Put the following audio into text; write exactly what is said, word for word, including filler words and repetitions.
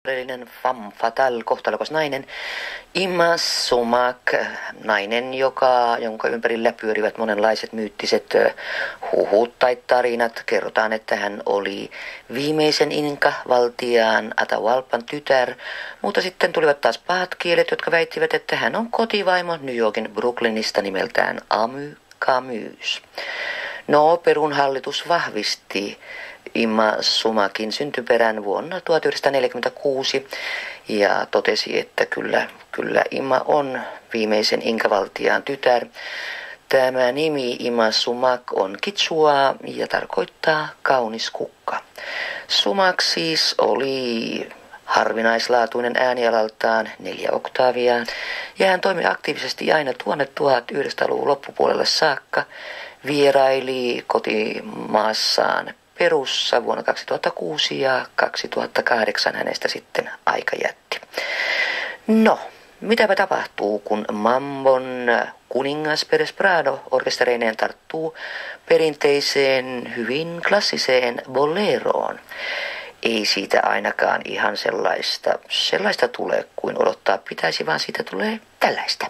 oleellinen femme fatale, kohtalokas nainen, Imma Sumak, nainen, joka, jonka ympärillä pyörivät monenlaiset myyttiset huhut tai tarinat. Kerrotaan, että hän oli viimeisen Inka-valtiaan Atahualpan tytär, mutta sitten tulivat taas pahat kielet, jotka väittivät, että hän on kotivaimo New Yorkin Brooklynista nimeltään Amy Camus. No, Perun hallitus vahvisti Imma Sumakin syntyperän vuonna tuhatyhdeksänsataaneljäkymmentäkuusi ja totesi, että kyllä, kyllä Imma on viimeisen Inka-valtiaan tytär. Tämä nimi Imma Sumak on kitsua ja tarkoittaa kaunis kukka. Sumak siis oli harvinaislaatuinen äänialaltaan neljä oktaavia ja hän toimi aktiivisesti aina tuonne tuhatyhdeksänsataaluvun loppupuolelle saakka. Vieraili kotimaassaan Perussa vuonna kaksituhattakuusi ja kaksituhattakahdeksan hänestä sitten aika jätti. No, mitäpä tapahtuu, kun Mambon kuningas Perez Prado orkestereineen tarttuu perinteiseen, hyvin klassiseen boleroon? Ei siitä ainakaan ihan sellaista, sellaista tule kuin odottaa pitäisi, vaan siitä tulee tällaista.